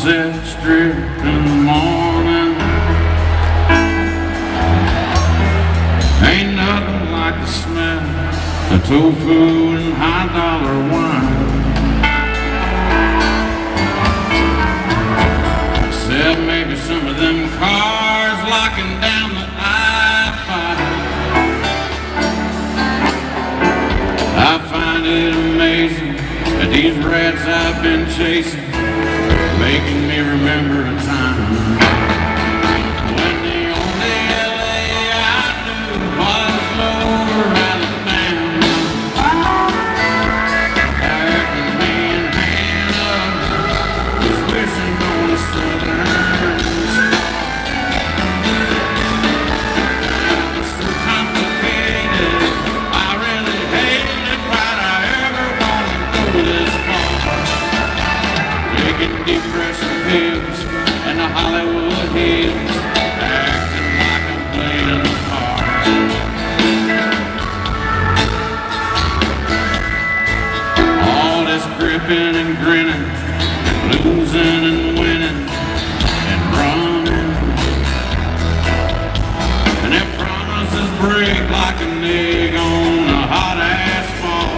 Sunset Strip in the morning. Ain't nothing like the smell of tofu and high-dollar wine. Except maybe some of them cars locking down the I-5. I find it amazing that these rats I've been chasing making me remember a time when the only LA I knew was lower Alabama. Packing me in Hannah, was wishing on a southern. It was so complicated, I really hated it, but I ever wanted to go this far. Taking depression pills and the Hollywood hills, acting like I'm playing a part. All this gripping and grinning, losing and winning and running, and their promises break like an egg on a hot asphalt.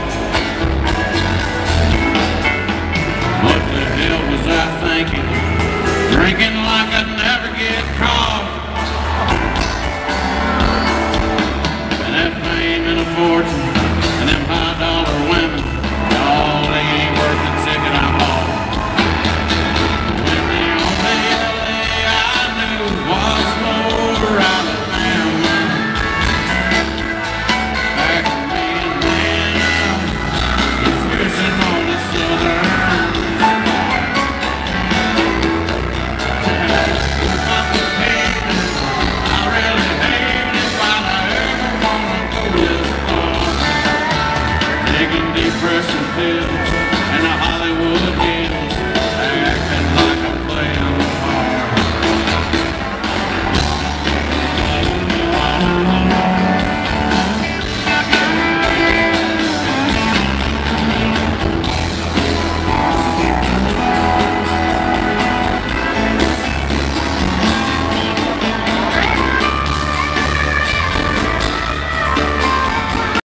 What the hell was I thinking? Drinking like I'd never get caught. And that fame and a fortune and them high-dollar women, oh, they ain't worth the ticket I bought. When the only LA I knew was over Alabama. Back to me in Hannah, just wishing on the southern. Depression pills